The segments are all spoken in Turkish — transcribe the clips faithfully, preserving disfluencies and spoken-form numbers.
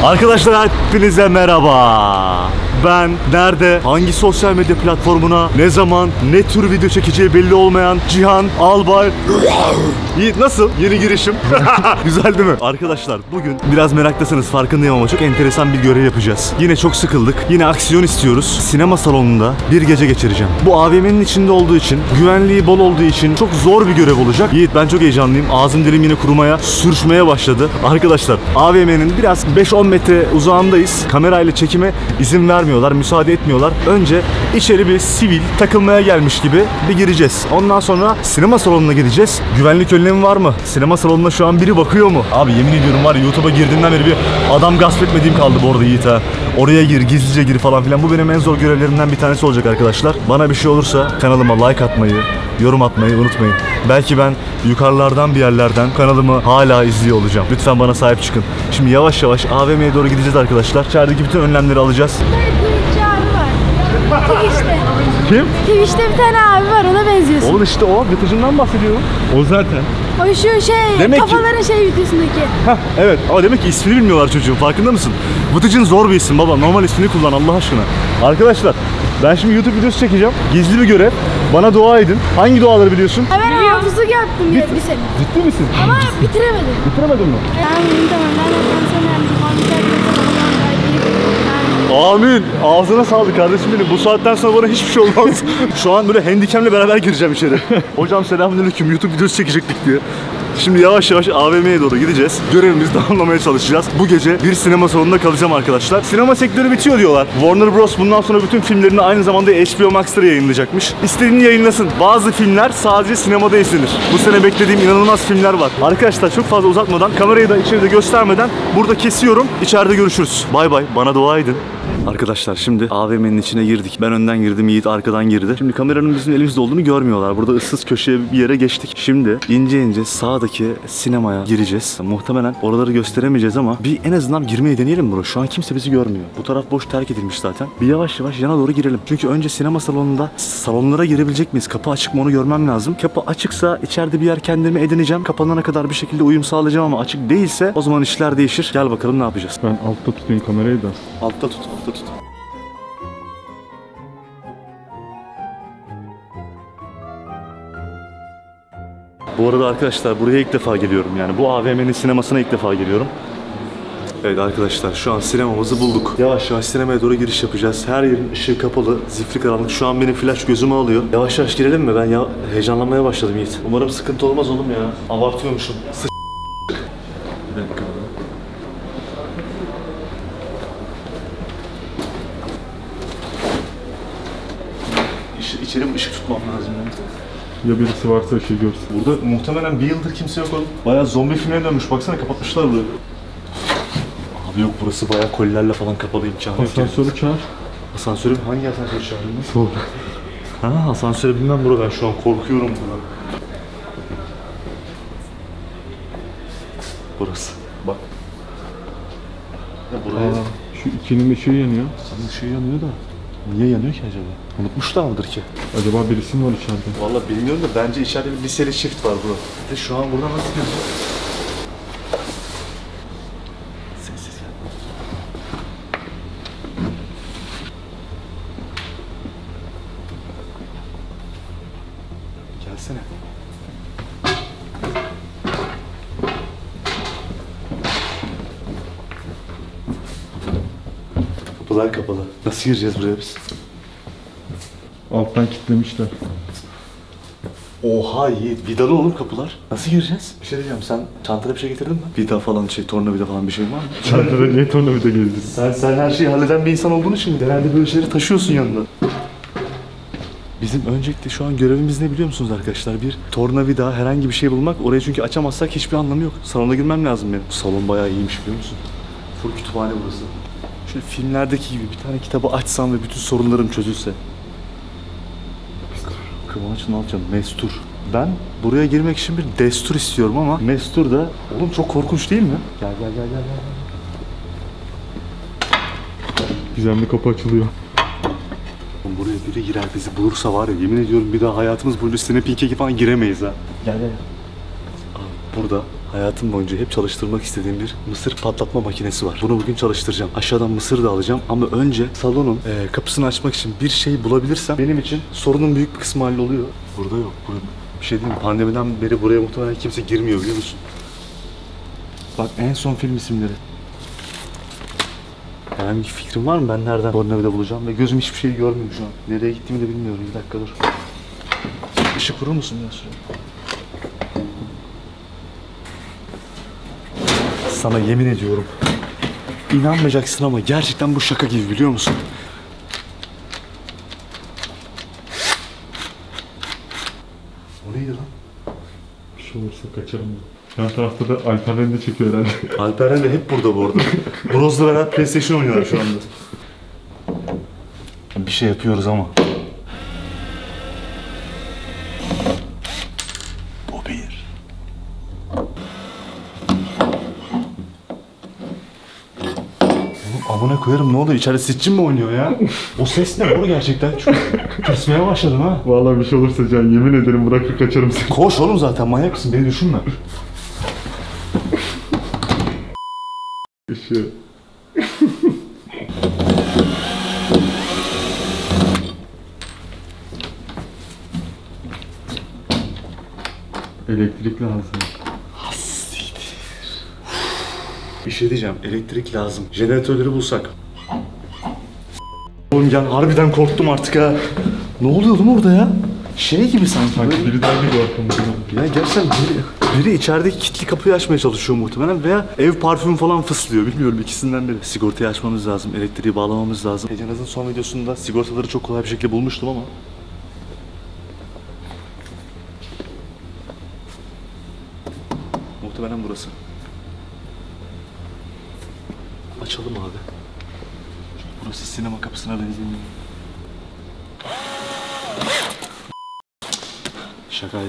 Arkadaşlar hepinize merhaba. Ben nerede, hangi sosyal medya platformuna, ne zaman, ne tür video çekeceği belli olmayan Cihan Albay. Yiğit nasıl? Yeni girişim. Güzel değil mi? Arkadaşlar bugün biraz meraktasınız farkındayım ama çok enteresan bir görev yapacağız. Yine çok sıkıldık. Yine aksiyon istiyoruz. Sinema salonunda bir gece geçireceğim. Bu A V M'nin içinde olduğu için, güvenliği bol olduğu için çok zor bir görev olacak. Yiğit ben çok heyecanlıyım. Ağzım dilim yine kurumaya, sürçmeye başladı. Arkadaşlar A V M'nin biraz beş on metre uzağındayız. Kamerayla çekime izin vermiyorlar, müsaade etmiyorlar. Önce içeri bir sivil takılmaya gelmiş gibi bir gireceğiz. Ondan sonra sinema salonuna gideceğiz. Güvenlik önlemi var mı? Sinema salonuna şu an biri bakıyor mu? Abi yemin ediyorum var ya, YouTube'a girdiğimden beri bir adam gasp etmediğim kaldı bu arada Yiğit ha. Oraya gir, gizlice gir falan filan. Bu benim en zor görevlerimden bir tanesi olacak arkadaşlar. Bana bir şey olursa kanalıma like atmayı, yorum atmayı unutmayın. Belki ben yukarılardan bir yerlerden kanalımı hala izliyor olacağım. Lütfen bana sahip çıkın. Şimdi yavaş yavaş A V M'ye doğru gideceğiz arkadaşlar. İçerideki bütün önlemleri alacağız. Twitch'te. Kim? Twitch'te bir tane abi var, ona benziyorsun. Oğlum işte o, Vıtıcın'dan bahsediyorum. O zaten. O şu şey, demek kafaların ki... şey videosundaki. Heh, evet ama demek ki ismini bilmiyorlar çocuğun, farkında mısın? Vıtıcın zor bir isim baba, normal ismini kullan Allah aşkına. Arkadaşlar ben şimdi YouTube videosu çekeceğim. Gizli bir görev. Bana dua edin. Hangi duaları biliyorsun? Ben hafızlık yaptım bir, bir sene. Ciddi misin? Ama bitiremedim. Bitiremedin mi? Ben tamam, ben Amin. Ağzına sağlık kardeşim benim. Bu saatten sonra bana hiçbir şey olmaz. Şu an böyle handicam'le beraber gireceğim içeri. Hocam selamünaleyküm, YouTube videosu çekecektik diye. Şimdi yavaş yavaş A V M'ye doğru gideceğiz. Görevimizi tamamlamaya çalışacağız. Bu gece bir sinema salonunda kalacağım arkadaşlar. Sinema sektörü bitiyor diyorlar. Warner Bros. Bundan sonra bütün filmlerini aynı zamanda H B O Max'ta yayınlayacakmış. İstediğini yayınlasın. Bazı filmler sadece sinemada izlenir. Bu sene beklediğim inanılmaz filmler var. Arkadaşlar çok fazla uzatmadan, kamerayı da içeride göstermeden burada kesiyorum. İçeride görüşürüz. Bay bay. Bana dua edin. Arkadaşlar şimdi A V M'nin içine girdik. Ben önden girdim, Yiğit arkadan girdi. Şimdi kameranın bizim elimizde olduğunu görmüyorlar. Burada ıssız köşeye bir yere geçtik. Şimdi ince ince sağdaki sinemaya gireceğiz. Muhtemelen oraları gösteremeyeceğiz ama bir en azından girmeyi deneyelim buraya. Şu an kimse bizi görmüyor. Bu taraf boş, terk edilmiş zaten. Bir yavaş yavaş yana doğru girelim. Çünkü önce sinema salonunda salonlara girebilecek miyiz? Kapı açık mı onu görmem lazım. Kapı açıksa içeride bir yer kendime edineceğim. Kapanana kadar bir şekilde uyum sağlayacağım ama açık değilse o zaman işler değişir. Gel bakalım ne yapacağız. Ben altta tutayım kamerayı da. Altta tut, altta tut. Bu arada arkadaşlar buraya ilk defa geliyorum, yani bu A V M'nin sinemasına ilk defa geliyorum. Evet arkadaşlar şu an sinemamızı bulduk. Yavaş yavaş sinemaya doğru giriş yapacağız. Her yerin ışığı kapalı, zifiri karanlık. Şu an benim flash gözümü alıyor. Yavaş yavaş girelim mi? Ben ya heyecanlanmaya başladım Yiğit. Umarım sıkıntı olmaz oğlum ya. Abartıyormuşum. Sı Bir dakika. İç, içerim ışık tutmam lazım yani. Ya birisi varsa şey görsün. Burada muhtemelen bir yıldır kimse yok oğlum. Bayağı zombi filmine dönmüş. Baksana kapatmışlar burayı. Abi yok, burası bayağı kolilerle falan kapalı, imkanı yok. Asansörü çağır. Asansörü hangi asansörü çağırdın? Sol. Ha, asansörü bilmem bro, ben şu an korkuyorum buradan. Burası. Bak. Ya buraya. Aa, şu ikinin ışığı yanıyor. Senin ışığı yanıyor da. Niye yanıyor ki acaba? Unutmuşlar mıdır ki? Acaba birisi mi var içeride? Vallahi bilmiyorum da bence içeride bir liseli çift var bro. De şu an burada nasıl gidiyor? Sessiz gel. Gelsene. Kapılar kapalı. Nasıl gireceğiz buraya biz? Alttan kilitlemişler. Oha Yiğit, vidalı oğlum kapılar. Nasıl gireceğiz? Bir şey diyeceğim, sen çantana bir şey getirdin mi? Vida falan, şey, tornavida falan bir şey var mı? Çantada niye tornavida gezdin? Sen, sen her şeyi halleden bir insan olduğun için genelde böyle şeyleri taşıyorsun yanında. Bizim öncelikle şu an görevimiz ne biliyor musunuz arkadaşlar? Bir tornavida, herhangi bir şey bulmak. Orayı çünkü açamazsak hiçbir anlamı yok. Salona girmem lazım benim. Salon bayağı iyiymiş biliyor musun? Full kütüphane burası. Şöyle filmlerdeki gibi bir tane kitabı açsam ve bütün sorunlarım çözülse. Kıvanç Nalçın, Mestur. Ben buraya girmek için bir destur istiyorum ama Mestur da... Oğlum çok korkunç değil mi? Gel gel gel gel gel. Gizemli kapı açılıyor. Buraya biri girer bizi bulursa var ya, yemin ediyorum bir daha hayatımız boyunca Snap iki falan giremeyiz ha. Gel gel. Abi burada Hayatım boyunca hep çalıştırmak istediğim bir mısır patlatma makinesi var. Bunu bugün çalıştıracağım. Aşağıdan mısır da alacağım ama önce salonun e, kapısını açmak için bir şey bulabilirsem benim için sorunun büyük bir kısmı halloluyor. Burada yok. Burada bir şey değil mi? Pandemiden beri buraya muhtemelen kimse girmiyor, biliyor musun? Bak, en son film isimleri. Herhangi bir fikrim var mı? Ben nereden tornavida bulacağım? Ve gözüm hiçbir şey görmüyor şu an. Nereye gittiğimi de bilmiyorum. Bir dakika dur. Işık vurur musun ya şuraya? Sana yemin ediyorum. İnanmayacaksın ama gerçekten bu şaka gibi, biliyor musun? O neydi lan? Bir şey olursa kaçarım. Yan tarafta da Alperen de çekiyor herhalde. Alperen de hep burada bu arada. Broz'la beraber PlayStation oynuyorlar şu anda. Bir şey yapıyoruz ama. Bu bir. Oğlum amına koyarım, ne oluyor? İçeride sitçin mi oynuyor ya? O ses ne oğlum gerçekten? Çok kesmeye başladım ha. Vallahi bir şey olursa Can, yemin ederim bırakır kaçarım seni. Koş oğlum, zaten manyak mısın? Beni düşünme. Işığı. Elektrik lazım. Bir şey diyeceğim, elektrik lazım. Jeneratörleri bulsak. Oğlum gel, harbiden korktum artık ha. Ne oluyor oğlum orada ya? Şey gibi sanki. Sanki biri daha geliyor arkamızdan. Ya gerçekten biri, biri içerideki kilitli kapıyı açmaya çalışıyor muhtemelen veya ev parfümü falan fıslıyor, bilmiyorum, ikisinden biri. Sigortayı açmamız lazım, elektriği bağlamamız lazım. Ecenaz'ın son videosunda sigortaları çok kolay bir şekilde bulmuştum ama. Muhtemelen burası. Açalım abi. Burası sinema kapısına benziyor. Şakaydı.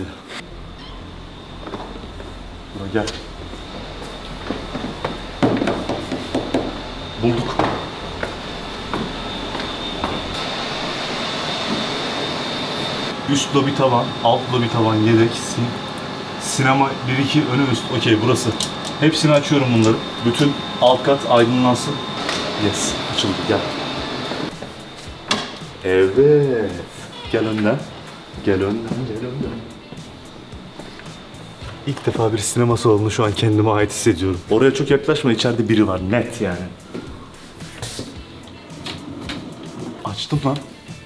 Buna gel. Bulduk. Üst lobi tavan, alt lobi tavan, yedek, sin sinema bir iki önü üst. Okey, burası. Hepsini açıyorum bunları. Bütün alt kat aydınlansın. Yes, açıldı, gel. Evet. Gel önden. Gel önden, gel önden. İlk defa bir sinema salonunu şu an kendime ait hissediyorum. Oraya çok yaklaşma, içeride biri var, net yani. Açtım lan.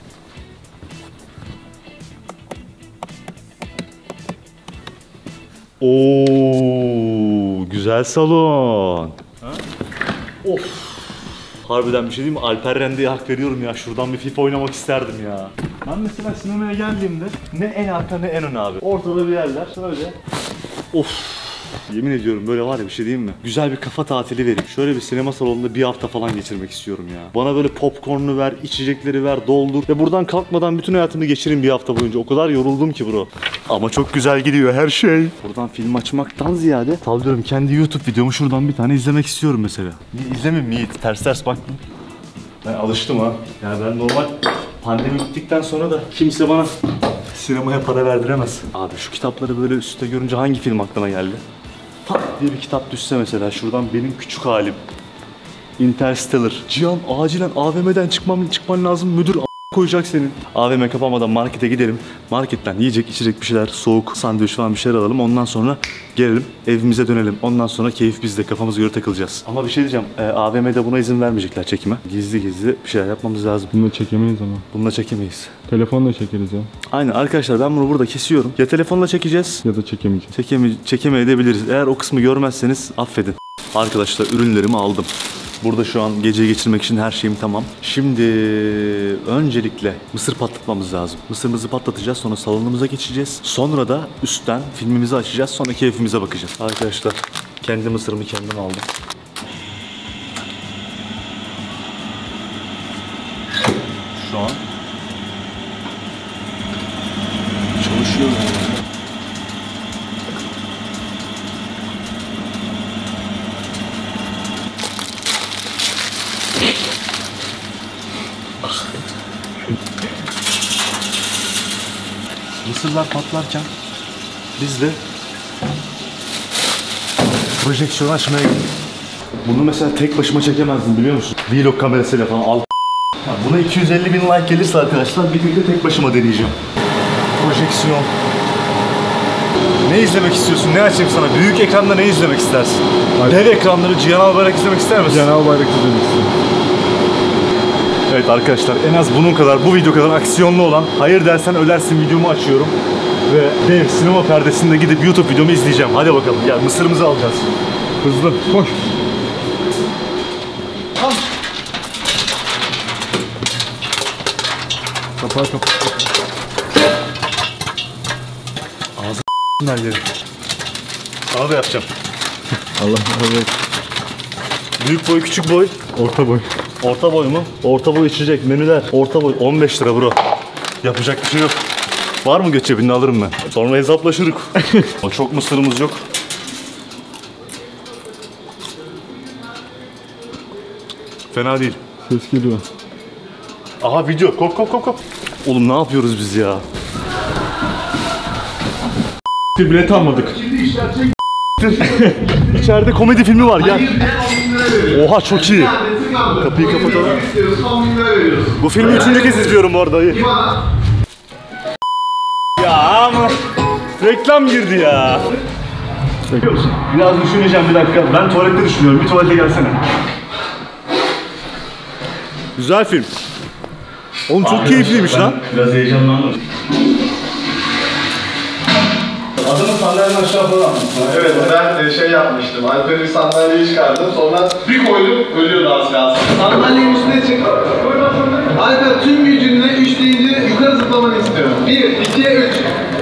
Oo, güzel salon. Ha? Of. Harbiden bir şey diyeyim mi? Alper Rende'ye hak veriyorum ya. Şuradan bir FIFA oynamak isterdim ya. Ben mesela sinemaya geldiğimde ne en arka ne en ön abi. Ortada bir yerler şöyle. Of. Yemin ediyorum böyle var ya, bir şey diyeyim mi? Güzel bir kafa tatili verip şöyle bir sinema salonunda bir hafta falan geçirmek istiyorum ya. Bana böyle popcorn'u ver, içecekleri ver, doldur ve buradan kalkmadan bütün hayatımı geçireyim bir hafta boyunca. O kadar yoruldum ki bro. Ama çok güzel gidiyor her şey. Buradan film açmaktan ziyade sallıyorum kendi YouTube videomu şuradan bir tane izlemek istiyorum mesela. Niye izlemeyeyim mi Yiğit? Ters ters baktım. Ben alıştım ha. Yani ben normal pandemi bittikten sonra da kimse bana sinemaya para verdiremez. Abi şu kitapları böyle üstte görünce hangi film aklına geldi? Pat diye bir kitap düşse mesela şuradan, benim küçük halim. Interstellar. Cihan acilen A V M'den çıkmam, çıkman lazım, müdür a- koyacak senin. A V M kapanmadan markete gidelim. Marketten yiyecek içecek bir şeyler, soğuk sandviç falan bir şeyler alalım. Ondan sonra gelelim evimize dönelim. Ondan sonra keyif bizde, kafamıza göre takılacağız. Ama bir şey diyeceğim, e, A V M'de buna izin vermeyecekler çekime. Gizli gizli bir şeyler yapmamız lazım. Bunu çekemeyiz ama. Bununla çekemeyiz. Telefonla çekeriz ya. Aynen arkadaşlar, ben bunu burada kesiyorum. Ya telefonla çekeceğiz Ya da çekemeyeceğiz. Çekeme çekemeyebiliriz. Eğer o kısmı görmezseniz affedin. Arkadaşlar ürünlerimi aldım. Burada şu an geceyi geçirmek için her şeyim tamam. Şimdi öncelikle mısır patlatmamız lazım. Mısırımızı patlatacağız, sonra salonumuza geçeceğiz. Sonra da üstten filmimizi açacağız, sonra keyfimize bakacağız. Arkadaşlar kendi mısırımı kendim aldım. Şu an çalışıyor yani. Mısırlar patlarken biz de Projeksiyon açmaya gidiyorum. Bunu mesela tek başıma çekemezdim biliyor musun? Vlog kamerasıyla falan al. Ya buna iki yüz elli bin like gelirse arkadaşlar bir de tek başıma deneyeceğim. Projeksiyon. Ne izlemek istiyorsun? Ne açayım sana? Büyük ekranda ne izlemek istersin? Hayır. Dev ekranları Cihan Albayrak izlemek ister misin? Cenab-ı Bayrak izlemişsin. Evet arkadaşlar, en az bunun kadar, bu video kadar aksiyonlu olan Hayır Dersen Ölersin videomu açıyorum. Ve dev sinema perdesinde gidip YouTube videomu izleyeceğim. Hadi bakalım, gel mısırımızı alacağız. Hızlı koş. Al. Kapağı kapat. Ağzı her yeri. Sana da yapacağım. Allah Allah. Büyük boy, küçük boy. Orta boy. Orta boy mu? Orta boy içecek, menüler. Orta boy on beş lira bro. Yapacak bir şey yok. Var mı göç cebinde, alırım ben. Sonra hesaplaşırız. O çok mısırımız yok. Fena değil. Ses geliyor. Aha video. Kop kop kop kop. Oğlum ne yapıyoruz biz ya? Bir bilet almadık. İçeride komedi filmi var, gel. Oha çok iyi. Kapıyı kapatalım. Bu filmi üçüncü kez izliyorum bu arada. Ya ama reklam girdi ya. Biraz düşüneceğim bir dakika. Ben tuvalette düşünüyorum. Bir tuvalete gelsene. Güzel film. Oğlum çok keyifliymiş lan. Biraz heyecanlandım. Adamın sandalyeden aşağı falan. Evet, ben şey yapmıştım. Alper'in sandalyeyi çıkardım. Sonra bir koydum, ölüyordu az kalsın. Sandalyenin üstüne çık. Alper tüm gücünle üç deyince yukarı zıplamanı istiyorum. bir, iki, üç.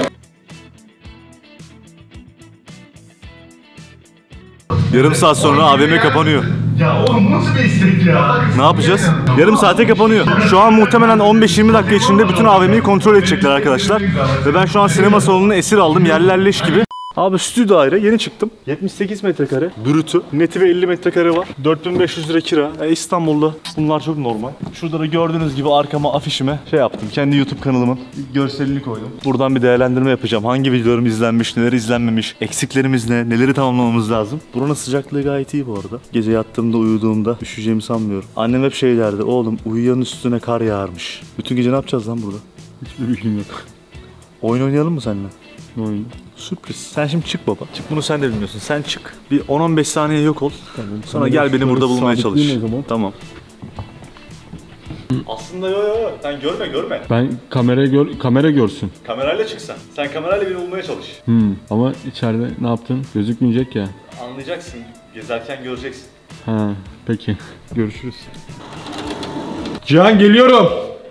Yarım saat sonra A V M kapanıyor. Ya oğlum nasıl bir istek ya? Ne yapacağız? Yarım saate kapanıyor. Şu an muhtemelen on beş yirmi dakika içinde bütün A V M'yi kontrol edecekler arkadaşlar. Ve ben şu an sinema salonunu esir aldım. Yerler leş gibi. Abi stüdyo daire, yeni çıktım. yetmiş sekiz metrekare. Brütü. Neti ve elli metrekare var. dört bin beş yüz lira kira. E, İstanbul'da bunlar çok normal. Şurada da gördüğünüz gibi arkama afişime şey yaptım. Kendi YouTube kanalımın görselini koydum. Buradan bir değerlendirme yapacağım. Hangi videolarım izlenmiş, neler izlenmemiş, eksiklerimiz ne, neleri tamamlamamız lazım. Buranın sıcaklığı gayet iyi bu arada. Gece yattığımda, uyuduğumda üşüyeceğimi sanmıyorum. Annem hep şey derdi. Oğlum uyuyanın üstüne kar yağarmış. Bütün gece ne yapacağız lan burada? Hiçbir bilgim yok. Oyun oynayalım mı seninle? Ne oyunu? Sürpriz. Sen şimdi çık baba. Çık, bunu sen de bilmiyorsun. Sen çık. Bir on on beş saniye yok ol. Tamam, Sonra gel beni burada bulmaya çalış. sabitleyeyim o zaman. Tamam. Aslında yo yo yo. Sen görme görme. Ben kameraya gör, kamera görsün. Kamerayla çıksan. Sen kamerayla beni bulmaya çalış. Hmm. Ama içeride ne yaptın? Gözükmeyecek ya. Anlayacaksın. Gezerken göreceksin. Ha, peki. Görüşürüz. Cihan geliyorum.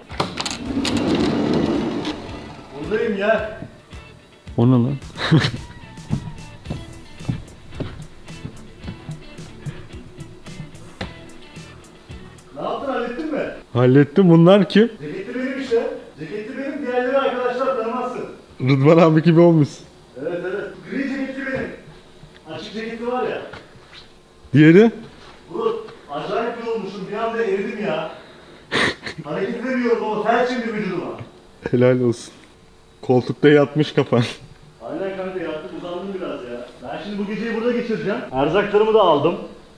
Buradayım ya. O ne lan? Ne yaptın, hallettin mi? Hallettim, bunlar kim? Ceketli benim işte. Ceketli benim, diğerleri arkadaşlar tanımazsın. Rıdvan abi gibi olmuş. Evet evet. Gri ceketli benim. Açık ceketli var ya. Diğeri? Bu acayip yorulmuşum. Bir anda eridim ya. Hareket edemiyorum ama felç indi vücuduma. Helal olsun. Koltukta yatmış kafan. Aynen kanka, yattım uzandım biraz ya. Ben şimdi bu geceyi burada geçireceğim. Erzaklarımı da aldım.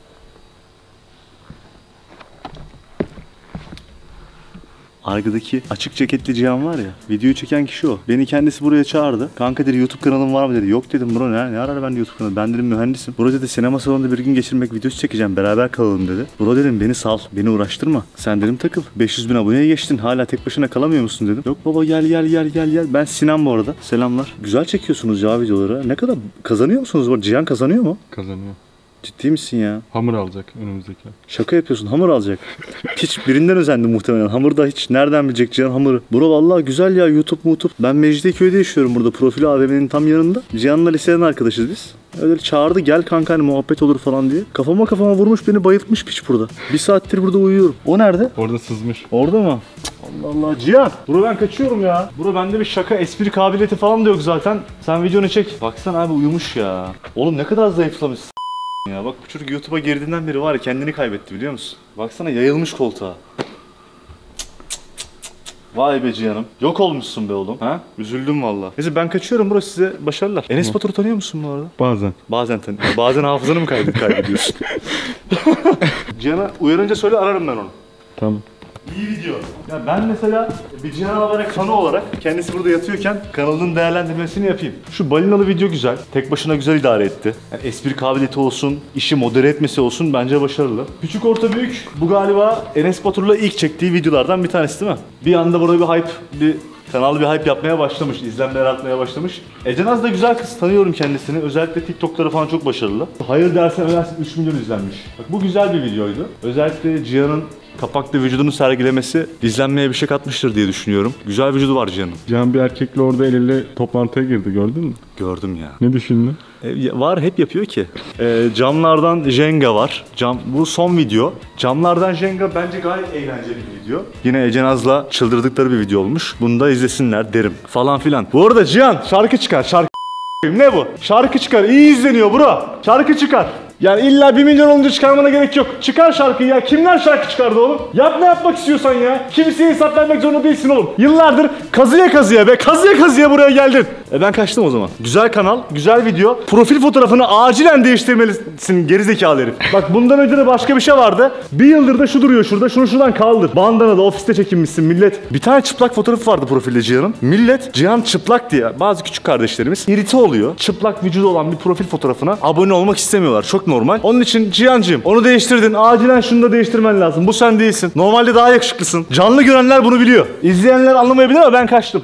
Arkadaki açık ceketli Cihan var ya, videoyu çeken kişi o. Beni kendisi buraya çağırdı. Kanka dedi, YouTube kanalın var mı dedi. Yok dedim bro, ne, ne arar ben de YouTube kanalı. Ben dedim mühendisim. Bro dedi, sinema salonunda bir gün geçirmek videosu çekeceğim, beraber kalalım dedi. Bro dedim, beni sal, beni uğraştırma. Sen dedim takıl. beş yüz bin aboneye geçtin, hala tek başına kalamıyor musun dedim. Yok baba, gel gel gel gel gel. Ben Sinan bu arada. Selamlar. Güzel çekiyorsunuz ya videoları. Ne kadar kazanıyor musunuz? Bu Cihan kazanıyor mu? Kazanıyor. Ciddi misin ya? Hamur alacak önümüzdeki. Şaka yapıyorsun, hamur alacak. Hiç birinden özendi muhtemelen. Hamurda hiç nereden bilecek Cihan hamuru? Bro vallahi güzel ya, YouTube YouTube. Ben Mecidiyeköy'de yaşıyorum, burada Profili A V M'nin tam yanında. Cihan'la liseden arkadaşız biz. Öyle çağırdı, gel kanka hani muhabbet olur falan diye. Kafama kafama vurmuş, beni bayıltmış piç burada. Bir saattir burada uyuyorum. O nerede? Orada sızmış. Orada mı? Allah Allah. Cihan. Bro ben kaçıyorum ya. Bro bende bir şaka, espri kabiliyeti falan da yok zaten. Sen videonu çek. Baksana abi, uyumuş ya. Oğlum ne kadar zayıflamış ya. Bak bu çocuk YouTube'a girdiğinden beri var ya, kendini kaybetti biliyor musun? Baksana, yayılmış koltuğa. Vay be Cihan'ım. Yok olmuşsun be oğlum. Ha? Üzüldüm valla. Neyse ben kaçıyorum, burası size başarılar. Enes Batur'u tanıyor musun bu arada? Bazen. Bazen tanıyorum. Bazen hafızanı mı kaydı kaybediyorsun? Cihan'a uyarınca söyle, ararım ben onu. Tamam. İyi video. Ya ben mesela bir Cihan Albayrak fanı olarak kendisi burada yatıyorken kanalının değerlendirmesini yapayım. Şu balinalı video güzel. Tek başına güzel idare etti. Yani espri kabiliyeti olsun, işi modere etmesi olsun bence başarılı. Küçük orta büyük bu galiba Enes Batur'la ilk çektiği videolardan bir tanesi değil mi? Bir anda burada bir hype, bir kanal bir hype yapmaya başlamış, izlenmeler artmaya başlamış. Ece Naz da güzel kız, tanıyorum kendisini. Özellikle TikTok'ları falan çok başarılı. Hayır dersen ölersin üç milyon izlenmiş. Bak bu güzel bir videoydu. Özellikle Cihan'ın kapakta vücudunu sergilemesi izlenmeye bir şey katmıştır diye düşünüyorum. Güzel vücudu var Cihan'ın. Cihan bir erkekle orada el ele toplantıya girdi, gördün mü? Gördüm ya. Ne düşündün? E, var, hep yapıyor ki. E, camlardan Jenga var. Cam, bu son video. Camlardan Jenga bence gayet eğlenceli bir video. Yine Ece Naz'la çıldırdıkları bir video olmuş. Bunu da izlesinler derim. Falan filan. Bu arada Cihan şarkı çıkar. Şarkı ne bu? Şarkı çıkar. İyi izleniyor bro. Şarkı çıkar. Yani illa bir milyon olunca çıkarmana gerek yok. Çıkar şarkıyı ya. Kimler şarkı çıkardı oğlum? Yap ne yapmak istiyorsan ya. Kimseye hesap vermek zorunda değilsin oğlum. Yıllardır kazıya kazıya be. Kazıya kazıya buraya geldin. E ben kaçtım o zaman. Güzel kanal, güzel video. Profil fotoğrafını acilen değiştirmelisin gerizekalı herif. Bak bundan önce de başka bir şey vardı. Bir yıldır da şu duruyor şurada. Şunu şuradan kaldır. Bandana da ofiste çekinmişsin millet. Bir tane çıplak fotoğrafı vardı profilde Cihan'ın. Millet Cihan çıplak diye, bazı küçük kardeşlerimiz irite oluyor. Çıplak vücudu olan bir profil fotoğrafına abone olmak istemiyorlar. Çok normal. Onun için Cihan'cığım onu değiştirdin. Acilen şunu da değiştirmen lazım. Bu sen değilsin. Normalde daha yakışıklısın. Canlı görenler bunu biliyor. İzleyenler anlamayabilir ama ben kaçtım.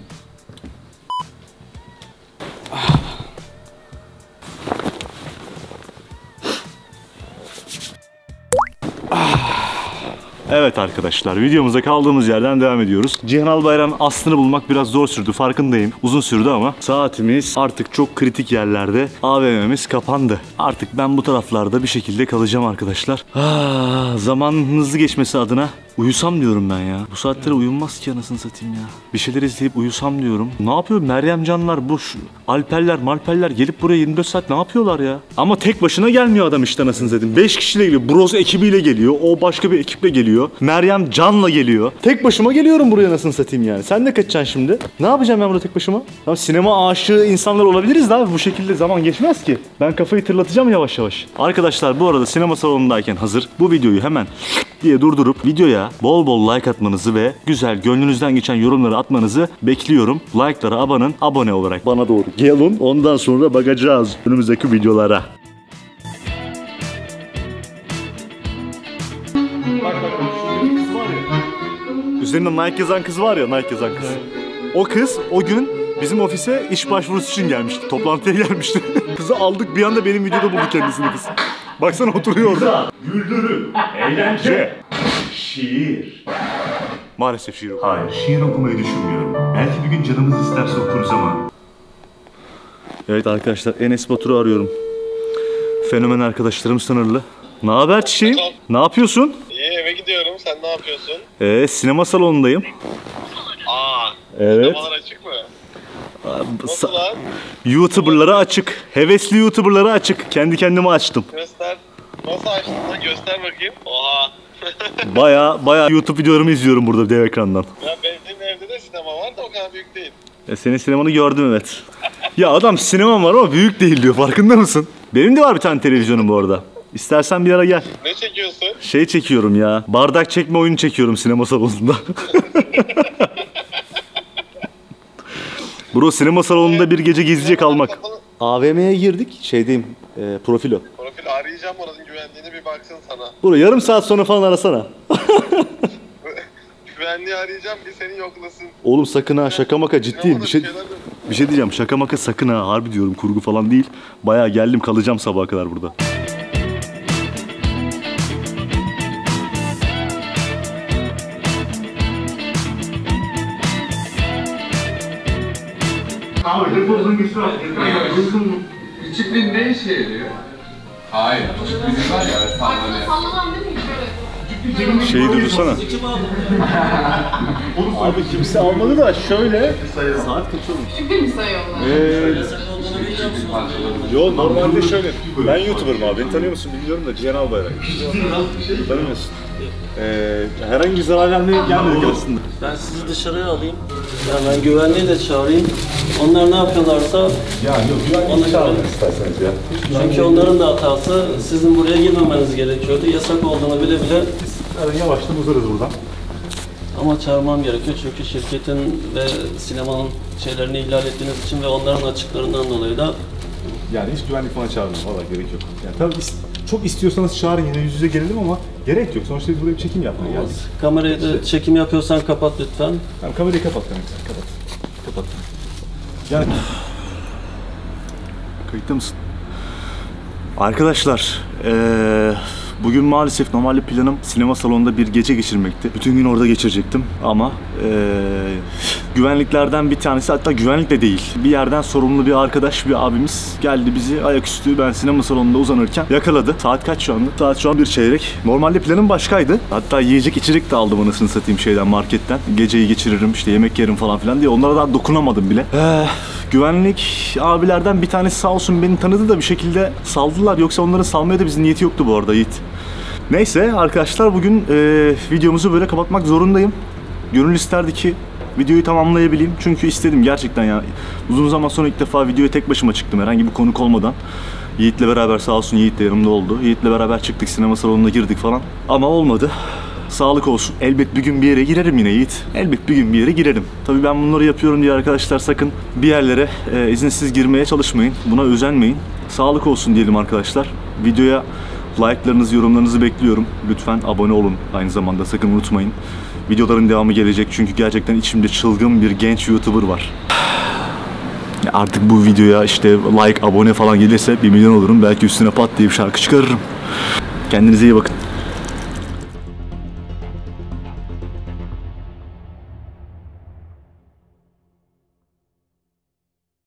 Evet arkadaşlar, videomuza kaldığımız yerden devam ediyoruz. Cihan Albayrak'ın aslını bulmak biraz zor sürdü, farkındayım. Uzun sürdü ama saatimiz artık çok kritik yerlerde. A V M'miz kapandı. Artık ben bu taraflarda bir şekilde kalacağım arkadaşlar. Ah, zamanın hızlı geçmesi adına uyusam diyorum ben ya. Bu saatlere uyunmaz ki anasını satayım ya. Bir şeyler izleyip uyusam diyorum. Ne yapıyor Meryem Canlar, bu şu, Alperler, Malperler gelip buraya yirmi dört saat ne yapıyorlar ya? Ama tek başına gelmiyor adam işte anasını satayım. beş kişiyle geliyor. Bros ekibiyle geliyor. O başka bir ekiple geliyor. Meryem Can'la geliyor. Tek başıma geliyorum buraya anasını satayım yani. Sen ne kaçacaksın şimdi? Ne yapacağım ben burada tek başıma? Tamam, sinema aşığı insanlar olabiliriz de abi, bu şekilde zaman geçmez ki. Ben kafayı tırlatacağım yavaş yavaş. Arkadaşlar bu arada sinema salonundayken hazır bu videoyu hemen diye durdurup videoya bol bol like atmanızı ve güzel gönlünüzden geçen yorumları atmanızı bekliyorum. Like'lara abanın, abone olarak bana doğru gelin. Ondan sonra bakacağız önümüzdeki videolara. Bak bak şu kız var ya. Üzerinde Nike yazan kız var ya, Nike yazan kız. O kız o gün bizim ofise iş başvurusu için gelmişti. Toplantıya gelmişti. Kızı aldık, bir anda benim videoda bulduk kendisini kız. Baksana oturuyor orada. Güldürü, eğlence, şiir. Maalesef şiir okumayı. Hayır, şiir okumayı düşünmüyorum. Belki bir gün canımız isterse okuruz ama. Evet arkadaşlar, Enes Batur'u arıyorum. Fenomen arkadaşlarım sınırlı. Ne haber çiçeğim? Ne yapıyorsun? İyi, eve gidiyorum. Sen ne yapıyorsun? Ee, sinema salonundayım. Aa, Evet. sinemalar açık mı? Nasıl lan? YouTuber'lara açık. Hevesli YouTuber'lara açık. Kendi kendime açtım. Göster. Nasıl açtın lan? Göster bakayım. Oha. Baya baya YouTube videolarımı izliyorum burada dev ekrandan. Ya benim evde de sinema var da o kadar büyük değil. Ya senin sinemanı gördüm evet. Ya adam sinemam var ama büyük değil diyor, farkında mısın? Benim de var bir tane televizyonum bu arada. İstersen bir ara gel. Ne çekiyorsun? Şey çekiyorum ya. Bardak çekme oyunu çekiyorum sinema salonunda. Bro sinema salonunda bir gece gizlice kalmak. A V M'ye girdik. Şeydeyim. E, profilo. Profil arayacağım, oranın güvenliğini bir baksın sana. Bro yarım saat sonra falan arasana. Güvenliği arayacağım, bir seni yoklasın. Oğlum sakın ha, şaka maka ciddiyim. Bir şey, Sinemada bir şey diyeceğim. Şaka maka sakın ha. Harbi diyorum, kurgu falan değil. Bayağı geldim, kalacağım sabaha kadar burada. Küçüklüğün ne işe yarıyor? Hayır, küçüklüğün var ya, sallanıyor. Sallanan değil mi? Böyle. Şeyi dursana. Abi kimse almadı da şöyle. Saat kaç olmuş? Ciddi mi sayıyorlar? Eee... Yo normalde şöyle. Ben YouTuber'ım abi. Beni tanıyor musun bilmiyorum da Cihan Albayrak. Tanımıyorsun. Ee, herhangi bir zarar vermeye gelmedik aslında. Ben sizi dışarıya alayım. Yani ben güvenliği de çağırayım. Onlar ne yapıyorlarsa Yani yok güvenlik çağırın isterseniz ya. çünkü onların da hatası sizin buraya girmemeniz gerekiyordu. Yasak olduğunu bile bile Yani yavaştan uzarız buradan. ama çağırmam gerekiyor çünkü şirketin ve sinemanın şeylerini ihlal ettiğiniz için ve onların açıklarından dolayı da Yani hiç güvenlik falan çağırmayın. Valla gerek yok. Yani tabii is- çok istiyorsanız çağırın yine yüz yüze gelelim ama gerek yok. Sonuçta biz buraya bir çekim yapmaya geldik. kamerayı da çekim yapıyorsan kapat lütfen. Yani kamerayı kapat kanka. Kapat. Kapat. Yani Kayıtta mısın? Arkadaşlar, eee, bugün maalesef normalde planım sinema salonunda bir gece geçirmekti. Bütün gün orada geçirecektim ama eee, güvenliklerden bir tanesi, hatta güvenlik de değil, bir yerden sorumlu bir arkadaş, bir abimiz geldi bizi ayaküstü ben sinema salonunda uzanırken yakaladı. Saat kaç şu anda? Saat şu an bir çeyrek. Normalde planım başkaydı. Hatta yiyecek içecek de aldım anasını satayım şeyden, marketten. Geceyi geçiririm, işte yemek yerim falan filan diye. Onlara daha dokunamadım bile. Eh, güvenlik abilerden bir tanesi sağ olsun beni tanıdı da bir şekilde saldılar. Yoksa onların salmaya da bizim niyeti yoktu bu arada Yiğit. Neyse arkadaşlar, bugün e, videomuzu böyle kapatmak zorundayım. Gönül isterdi ki videoyu tamamlayabileyim. Çünkü istedim gerçekten ya. Uzun zaman sonra ilk defa videoya tek başıma çıktım herhangi bir konuk olmadan. Yiğit'le beraber, sağ olsun Yiğit de yanımda oldu. Yiğit'le beraber çıktık, sinema salonuna girdik falan. Ama olmadı. Sağlık olsun. Elbet bir gün bir yere girerim yine Yiğit. Elbet bir gün bir yere girerim. Tabii ben bunları yapıyorum diye arkadaşlar sakın bir yerlere e, izinsiz girmeye çalışmayın. Buna özenmeyin. Sağlık olsun diyelim arkadaşlar. Videoya like'larınızı, yorumlarınızı bekliyorum. Lütfen abone olun aynı zamanda, sakın unutmayın. Videoların devamı gelecek çünkü gerçekten içimde çılgın bir genç YouTuber var. Artık bu videoya işte like, abone falan gelirse bir milyon olurum. Belki üstüne pat diye bir şarkı çıkarırım. Kendinize iyi bakın.